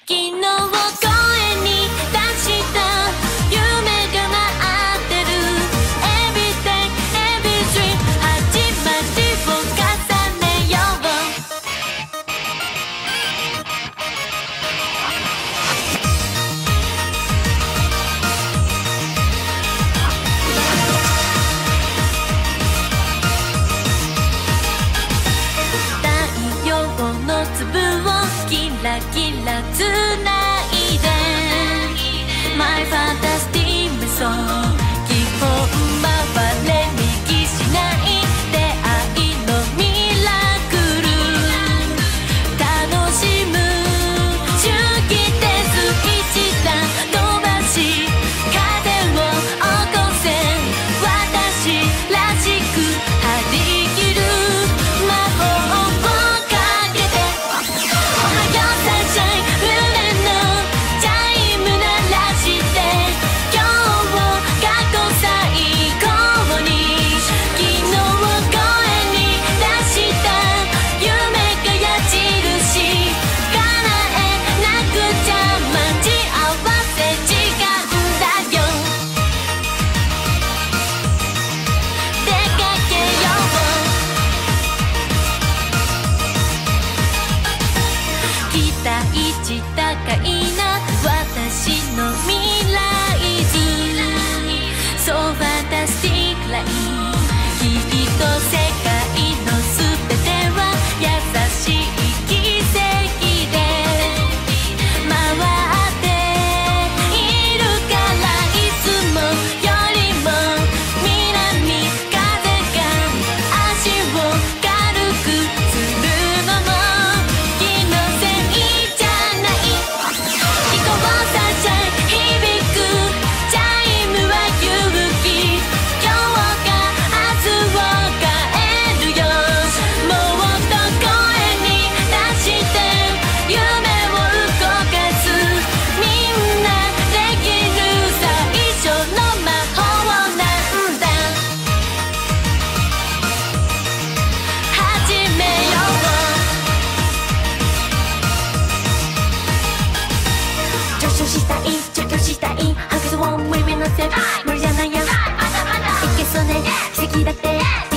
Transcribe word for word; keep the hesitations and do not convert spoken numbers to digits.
昨日声に出した夢が待ってる Everyday every dream 始まりを重ねよう太陽の粒をキラキラつないで My fantastic song 基本回れ右しない出会いのミラクル楽しむ周期でスイッチだ飛ばし風を起こせ私らしく張り切る魔法をかけておはようサンシャイン胸のチャイム鳴らして今日を過去最高に昨日声に出した夢が矢印叶えなくちゃ待ち合わせ時間だよ出かけよう期待値高いな私の未来図 So fantastic life きっと世界の全ては優しい奇跡で回っているからいつもよりも南風が足を軽くするのも気のせいじゃない行こうサンシャイン響くチャイムは勇気今日が明日を変えるよもっと声に出して夢を動かすみんなできる最初の魔法なんだ始めよう上昇したい上京したい白図を無理目のせ無理じゃないやいけそうね奇跡だって